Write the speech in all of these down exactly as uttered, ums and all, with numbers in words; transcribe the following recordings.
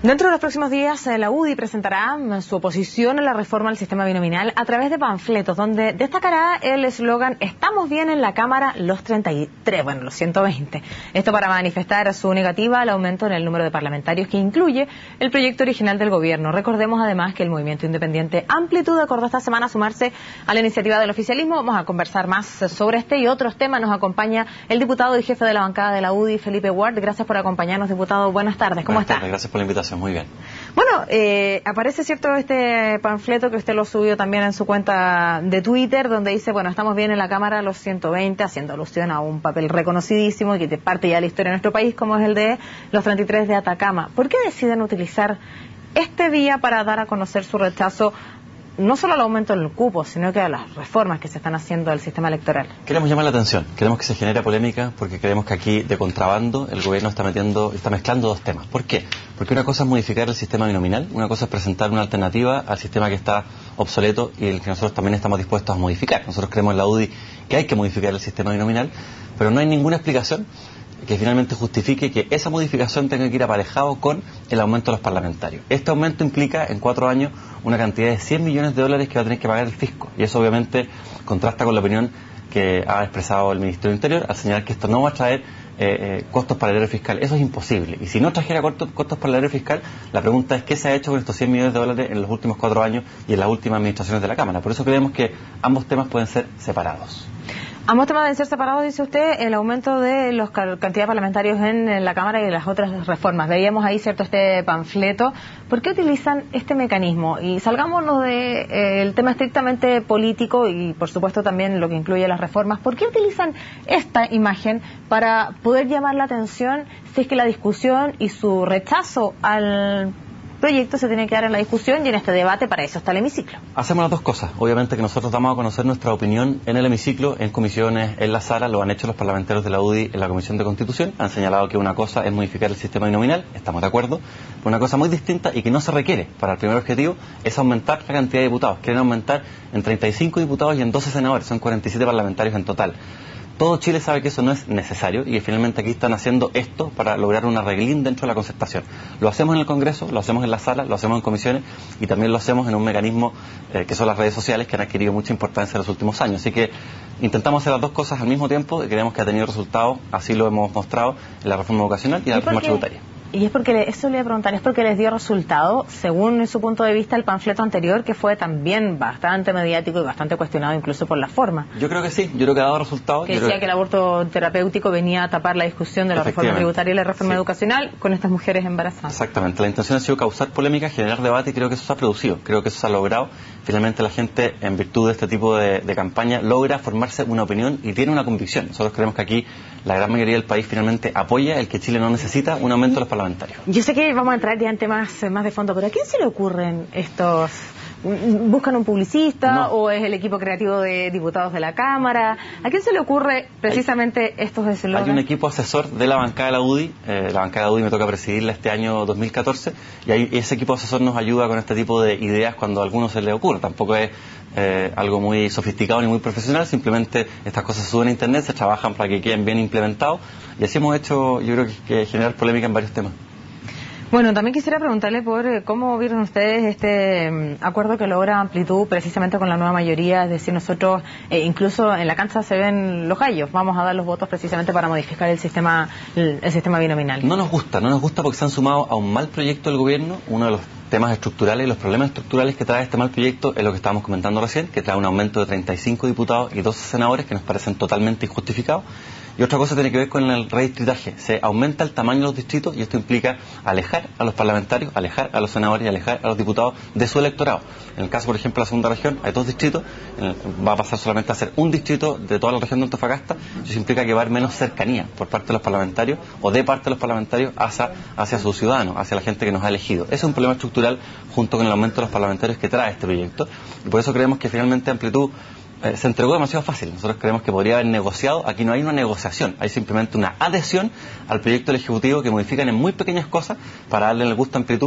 Dentro de los próximos días, la U D I presentará su oposición a la reforma al sistema binominal a través de panfletos, donde destacará el eslogan "Estamos bien en la Cámara los treinta y tres, bueno, los ciento veinte". Esto para manifestar su negativa al aumento en el número de parlamentarios que incluye el proyecto original del gobierno. Recordemos además que el movimiento independiente Amplitud acordó esta semana sumarse a la iniciativa del oficialismo. Vamos a conversar más sobre este y otros temas. Nos acompaña el diputado y jefe de la bancada de la U D I, Felipe Ward. Gracias por acompañarnos, diputado. Buenas tardes. ¿Cómo Buenas está? Tardes. Gracias por la invitación. Muy bien. Bueno, eh, aparece cierto este panfleto que usted lo subió también en su cuenta de Twitter, donde dice, bueno, estamos bien en la Cámara los ciento veinte, haciendo alusión a un papel reconocidísimo y que te parte ya de la historia de nuestro país, como es el de los treinta y tres de Atacama. ¿Por qué deciden utilizar este día para dar a conocer su rechazo no solo al aumento del cupo, sino que a las reformas que se están haciendo al sistema electoral? Queremos llamar la atención, queremos que se genere polémica, porque creemos que aquí, de contrabando, el gobierno está metiendo, está mezclando dos temas. ¿Por qué? Porque una cosa es modificar el sistema binominal, una cosa es presentar una alternativa al sistema que está obsoleto y el que nosotros también estamos dispuestos a modificar. Nosotros creemos en la U D I que hay que modificar el sistema binominal, pero no hay ninguna explicación que finalmente justifique que esa modificación tenga que ir aparejado con el aumento de los parlamentarios. Este aumento implica en cuatro años una cantidad de cien millones de dólares que va a tener que pagar el fisco, y eso obviamente contrasta con la opinión que ha expresado el Ministerio del Interior al señalar que esto no va a traer eh, eh, costos para el erario fiscal. Eso es imposible, y si no trajera costos, costos para el erario fiscal, la pregunta es qué se ha hecho con estos cien millones de dólares en los últimos cuatro años y en las últimas administraciones de la Cámara. Por eso creemos que ambos temas pueden ser separados. Ambos temas deben ser separados, dice usted, el aumento de la cantidad de parlamentarios en, en la Cámara y las otras reformas. Veíamos ahí, cierto, este panfleto. ¿Por qué utilizan este mecanismo? Y salgámonos del de, eh, tema estrictamente político y, por supuesto, también lo que incluye las reformas. ¿Por qué utilizan esta imagen para poder llamar la atención si es que la discusión y su rechazo al proyecto se tiene que dar en la discusión y en este debate? Para eso está el hemiciclo. Hacemos las dos cosas. Obviamente que nosotros damos a conocer nuestra opinión en el hemiciclo, en comisiones, en la sala. Lo han hecho los parlamentarios de la U D I en la Comisión de Constitución. Han señalado que una cosa es modificar el sistema binominal, estamos de acuerdo. Una cosa muy distinta y que no se requiere para el primer objetivo es aumentar la cantidad de diputados. Quieren aumentar en treinta y cinco diputados y en doce senadores. Son cuarenta y siete parlamentarios en total. Todo Chile sabe que eso no es necesario y que finalmente aquí están haciendo esto para lograr un arreglín dentro de la concertación. Lo hacemos en el Congreso, lo hacemos en la sala, lo hacemos en comisiones y también lo hacemos en un mecanismo eh, que son las redes sociales, que han adquirido mucha importancia en los últimos años. Así que intentamos hacer las dos cosas al mismo tiempo y creemos que ha tenido resultados, así lo hemos mostrado en la reforma vocacional y en la reforma tributaria. Y es porque, eso le voy a preguntar, ¿es porque les dio resultado, según su punto de vista, el panfleto anterior, que fue también bastante mediático y bastante cuestionado incluso por la forma? Yo creo que sí, yo creo que ha dado resultado. Que decía que... que el aborto terapéutico venía a tapar la discusión de la reforma tributaria y la reforma sí. educacional con estas mujeres embarazadas. Exactamente, la intención ha sido causar polémica, generar debate y creo que eso se ha producido, creo que eso se ha logrado. Finalmente la gente, en virtud de este tipo de, de campaña, logra formarse una opinión y tiene una convicción. Nosotros creemos que aquí la gran mayoría del país finalmente apoya el que Chile no necesita un aumento de los parlamentarios. Yo sé que vamos a entrar ya en temas más de fondo, pero ¿a quién se le ocurren estos? ¿Buscan un publicista no. o es el equipo creativo de diputados de la Cámara? ¿A quién se le ocurre precisamente hay, estos eslóganes? Hay un equipo asesor de la bancada de la U D I, eh, la bancada de la U D I me toca presidirla este año dos mil catorce, y ahí, ese equipo asesor nos ayuda con este tipo de ideas cuando a alguno se le ocurre. Tampoco es eh, algo muy sofisticado ni muy profesional, simplemente estas cosas se suben a internet, se trabajan para que queden bien implementados, y así hemos hecho, yo creo que, que generar polémica en varios temas. Bueno, también quisiera preguntarle por cómo vieron ustedes este um, acuerdo que logra Amplitud precisamente con la nueva mayoría, es decir, nosotros eh, incluso en la cancha se ven los gallos, vamos a dar los votos precisamente para modificar el sistema el, el sistema binominal. No nos gusta, no nos gusta porque se han sumado a un mal proyecto del gobierno. Uno de los temas estructurales y los problemas estructurales que trae este mal proyecto es lo que estábamos comentando recién, que trae un aumento de treinta y cinco diputados y doce senadores que nos parecen totalmente injustificados. Y otra cosa tiene que ver con el redistritaje. Se aumenta el tamaño de los distritos y esto implica alejar a los parlamentarios, alejar a los senadores y alejar a los diputados de su electorado. En el caso, por ejemplo, de la segunda región, hay dos distritos, va a pasar solamente a ser un distrito de toda la región de Antofagasta. Eso implica que va a haber menos cercanía por parte de los parlamentarios o de parte de los parlamentarios hacia, hacia sus ciudadanos, hacia la gente que nos ha elegido. Ese es un problema estructural junto con el aumento de los parlamentarios que trae este proyecto. Y por eso creemos que finalmente Amplitud Eh, se entregó demasiado fácil. Nosotros creemos que podría haber negociado. Aquí no hay una negociación, hay simplemente una adhesión al proyecto del Ejecutivo que modifican en muy pequeñas cosas para darle el gusto a Amplitud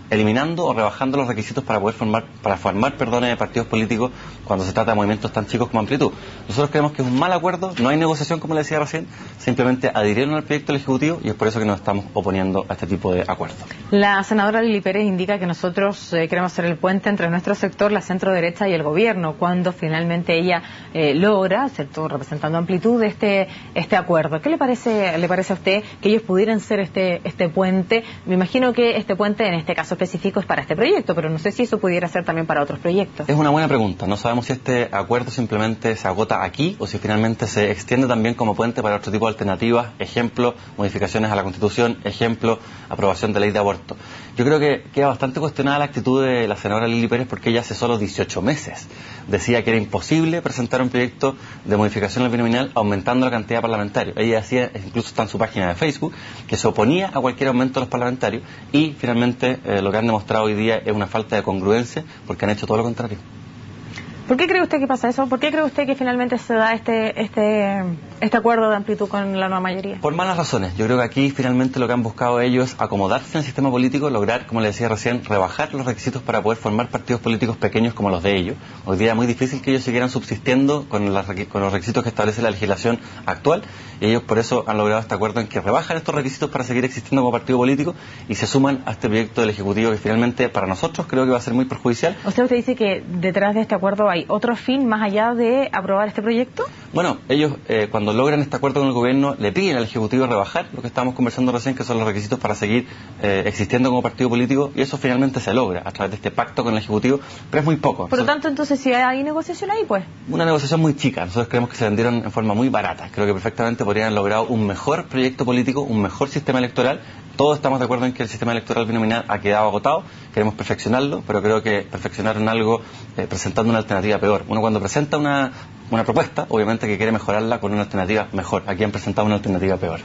eliminando o rebajando los requisitos para poder formar, para formar, perdón, partidos políticos cuando se trata de movimientos tan chicos como Amplitud. Nosotros creemos que es un mal acuerdo, no hay negociación, como le decía recién, simplemente adhirieron al proyecto del Ejecutivo y es por eso que nos estamos oponiendo a este tipo de acuerdos. La senadora Lili Pérez indica que nosotros eh, queremos ser el puente entre nuestro sector, la centro derecha y el gobierno, cuando finalmente ella eh, logra, ¿cierto?, representando Amplitud, este este acuerdo. ¿Qué le parece le parece a usted que ellos pudieran ser este este puente? Me imagino que este puente en este caso específico es para este proyecto, pero no sé si eso pudiera ser también para otros proyectos. Es una buena pregunta. No sabemos si este acuerdo simplemente se agota aquí o si finalmente se extiende también como puente para otro tipo de alternativas. Ejemplo, modificaciones a la Constitución. Ejemplo, aprobación de ley de aborto. Yo creo que queda bastante cuestionada la actitud de la senadora Lili Pérez porque ella hace solo dieciocho meses decía que era imposible presentar un proyecto de modificación al binominal aumentando la cantidad de parlamentarios. Ella decía, incluso está en su página de Facebook, que se oponía a cualquier aumento de los parlamentarios y finalmente eh, lo que han demostrado hoy día es una falta de congruencia porque han hecho todo lo contrario. ¿Por qué cree usted que pasa eso? ¿Por qué cree usted que finalmente se da este este este acuerdo de Amplitud con la nueva mayoría? Por malas razones. Yo creo que aquí finalmente lo que han buscado ellos es acomodarse en el sistema político, lograr, como le decía recién, rebajar los requisitos para poder formar partidos políticos pequeños como los de ellos. Hoy día es muy difícil que ellos siguieran subsistiendo con, las, con los requisitos que establece la legislación actual y ellos por eso han logrado este acuerdo en que rebajan estos requisitos para seguir existiendo como partido político y se suman a este proyecto del Ejecutivo que finalmente para nosotros creo que va a ser muy perjudicial. O sea, usted dice que detrás de este acuerdo hay otro fin más allá de aprobar este proyecto. Bueno, ellos eh, cuando logran este acuerdo con el gobierno le piden al Ejecutivo rebajar lo que estábamos conversando recién, que son los requisitos para seguir eh, existiendo como partido político, y eso finalmente se logra a través de este pacto con el Ejecutivo, pero es muy poco. Por lo tanto, entonces, si hay negociación ahí, pues... Una negociación muy chica. Nosotros creemos que se vendieron en forma muy barata. Creo que perfectamente podrían haber logrado un mejor proyecto político, un mejor sistema electoral. Todos estamos de acuerdo en que el sistema electoral binominal ha quedado agotado, queremos perfeccionarlo, pero creo que perfeccionaron algo eh, presentando una alternativa peor. Uno cuando presenta una, una propuesta, obviamente que quiere mejorarla con una alternativa mejor. Aquí han presentado una alternativa peor.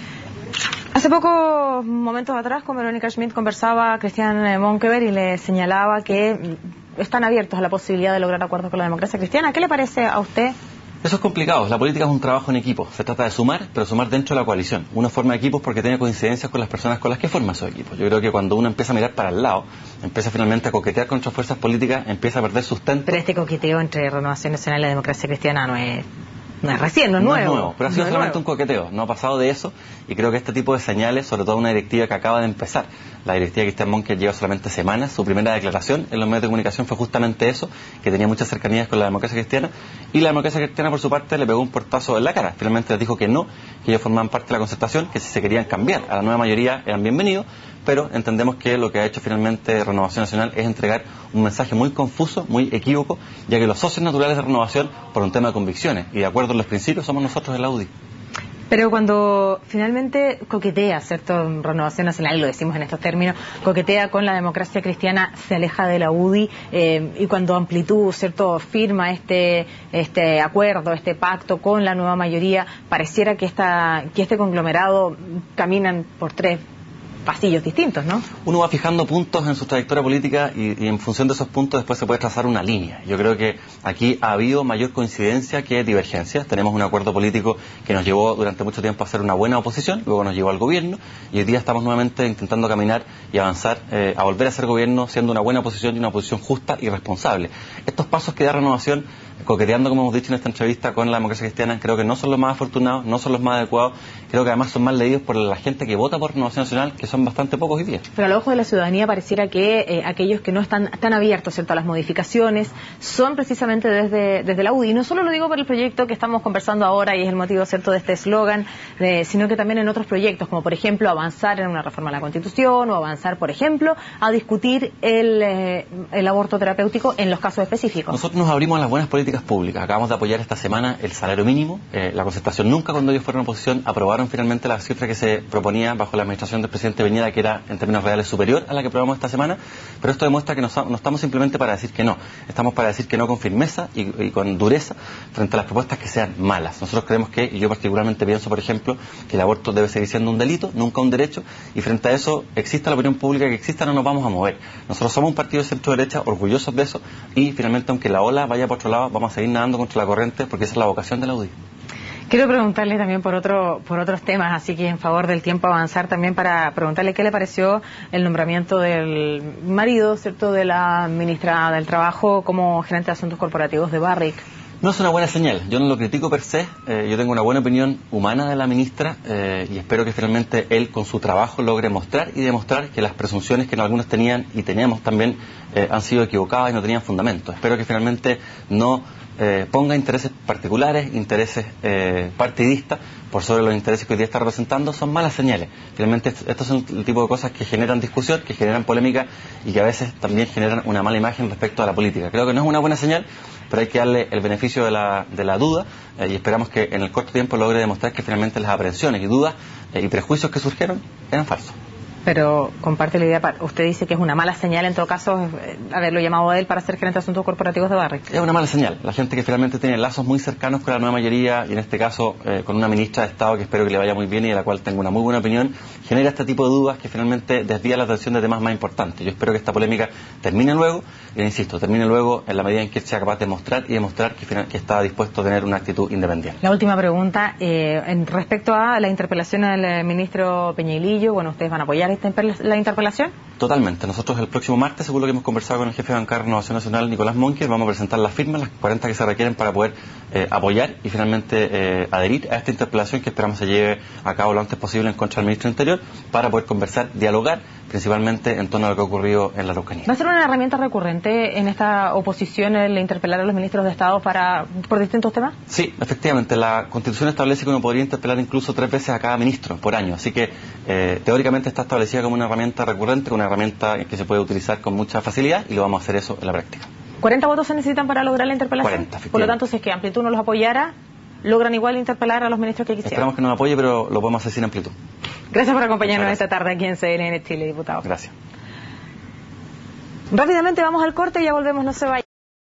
Hace pocos momentos atrás con Verónica Schmidt conversaba Cristian Monkever y le señalaba que están abiertos a la posibilidad de lograr acuerdos con la democracia cristiana. ¿Qué le parece a usted? Eso es complicado. La política es un trabajo en equipo. Se trata de sumar, pero sumar dentro de la coalición. Uno forma equipos porque tiene coincidencias con las personas con las que forma esos equipos. Yo creo que cuando uno empieza a mirar para el lado, empieza finalmente a coquetear con otras fuerzas políticas, empieza a perder sustento. Pero este coqueteo entre Renovación Nacional y la democracia cristiana no es... No es recién, no es no nuevo. Es nuevo, pero ha sido no solamente un coqueteo, no ha pasado de eso, y creo que este tipo de señales, sobre todo una directiva que acaba de empezar, la directiva Cristian Monkever lleva solamente semanas, su primera declaración en los medios de comunicación fue justamente eso, que tenía muchas cercanías con la democracia cristiana, y la democracia cristiana por su parte le pegó un portazo en la cara, finalmente les dijo que no, que ellos formaban parte de la concertación, que si se querían cambiar a la nueva mayoría eran bienvenidos, pero entendemos que lo que ha hecho finalmente Renovación Nacional es entregar un mensaje muy confuso, muy equívoco, ya que los socios naturales de Renovación, por un tema de convicciones y de acuerdo en los principios, somos nosotros el Audi. Pero cuando finalmente coquetea, ¿cierto?, Renovación Nacional, lo decimos en estos términos, coquetea con la democracia cristiana, se aleja de la U D I, eh, y cuando Amplitud, ¿cierto?, firma este este acuerdo, este pacto con la nueva mayoría, pareciera que, esta, que este conglomerado caminan por tres pasillos distintos, ¿no? Uno va fijando puntos en su trayectoria política y, y en función de esos puntos después se puede trazar una línea. Yo creo que aquí ha habido mayor coincidencia que divergencia. Tenemos un acuerdo político que nos llevó durante mucho tiempo a hacer una buena oposición, luego nos llevó al gobierno y hoy día estamos nuevamente intentando caminar y avanzar eh, a volver a ser gobierno siendo una buena oposición y una oposición justa y responsable. Estos pasos que da Renovación, coqueteando, como hemos dicho en esta entrevista, con la democracia cristiana, creo que no son los más afortunados, no son los más adecuados, creo que además son más leídos por la gente que vota por Renovación Nacional, que son bastante pocos hoy día. Pero al ojo de la ciudadanía pareciera que eh, aquellos que no están tan abiertos, ¿cierto?, a las modificaciones son precisamente desde, desde la U D I. Y no solo lo digo por el proyecto que estamos conversando ahora y es el motivo, ¿cierto?, de este eslogan, eh, sino que también en otros proyectos, como por ejemplo avanzar en una reforma a la Constitución o avanzar, por ejemplo, a discutir el, eh, el aborto terapéutico en los casos específicos. Nosotros nos abrimos a las buenas políticas públicas. Acabamos de apoyar esta semana el salario mínimo. Eh, la concertación nunca, cuando ellos fueron oposición, aprobaron finalmente la cifra que se proponía bajo la administración del presidente Piñera, que era en términos reales superior a la que aprobamos esta semana, pero esto demuestra que no, no estamos simplemente para decir que no, estamos para decir que no con firmeza y, y con dureza frente a las propuestas que sean malas. Nosotros creemos que, y yo particularmente pienso, por ejemplo, que el aborto debe seguir siendo un delito, nunca un derecho, y frente a eso, exista la opinión pública que exista, no nos vamos a mover. Nosotros somos un partido de centro-derecha, orgullosos de eso, y finalmente, aunque la ola vaya por otro lado, vamos a seguir nadando contra la corriente, porque esa es la vocación de la U D I. Quiero preguntarle también por otro por otros temas, así que en favor del tiempo avanzar también para preguntarle qué le pareció el nombramiento del marido, ¿cierto?, de la ministra del Trabajo como gerente de asuntos corporativos de Barrick. No es una buena señal, yo no lo critico per se, eh, yo tengo una buena opinión humana de la ministra eh, y espero que finalmente él con su trabajo logre mostrar y demostrar que las presunciones que algunos tenían y teníamos también eh, han sido equivocadas y no tenían fundamento. Espero que finalmente no eh, ponga intereses particulares, intereses eh, partidistas por sobre los intereses que hoy día está representando. Son malas señales. Finalmente est estos son el tipo de cosas que generan discusión, que generan polémica y que a veces también generan una mala imagen respecto a la política. Creo que no es una buena señal, pero hay que darle el beneficio de la, de la duda eh, y esperamos que en el corto tiempo logre demostrar que finalmente las aprehensiones y dudas eh, y prejuicios que surgieron eran falsos. Pero comparte la idea, usted dice que es una mala señal en todo caso eh, haberlo llamado a él para ser gerente de asuntos corporativos de Barrick. Es una mala señal. La gente que finalmente tiene lazos muy cercanos con la nueva mayoría y en este caso eh, con una ministra de Estado que espero que le vaya muy bien y de la cual tengo una muy buena opinión, genera este tipo de dudas que finalmente desvía la atención de temas más importantes. Yo espero que esta polémica termine luego y, insisto, termine luego en la medida en que él sea capaz de mostrar y demostrar que, que está dispuesto a tener una actitud independiente. La última pregunta, eh, en respecto a la interpelación al ministro Peñailillo, bueno, ¿ustedes van a apoyar esta la interpelación? Totalmente. Nosotros el próximo martes, según lo que hemos conversado con el jefe de bancada de Renovación Nacional, Nicolás Monker, vamos a presentar las firmas, las cuarenta que se requieren para poder eh, apoyar y finalmente eh, adherir a esta interpelación que esperamos se lleve a cabo lo antes posible en contra del ministro del Interior para poder conversar, dialogar, principalmente en torno a lo que ha ocurrido en la Araucanía. ¿Va a ser una herramienta recurrente en esta oposición el interpelar a los ministros de Estado para por distintos temas? Sí, efectivamente. La Constitución establece que uno podría interpelar incluso tres veces a cada ministro por año, así que eh, teóricamente está establecida como una herramienta recurrente, una herramienta que se puede utilizar con mucha facilidad y lo vamos a hacer eso en la práctica. ¿cuarenta votos se necesitan para lograr la interpelación? cuarenta, por lo tanto, si es que Amplitud no los apoyara, logran igual interpelar a los ministros que quisieran. Esperamos que nos apoye, pero lo podemos hacer sin Amplitud. Gracias por acompañarnos esta tarde aquí en C N N Chile, diputado. Gracias. Rápidamente vamos al corte y ya volvemos, no se vayan.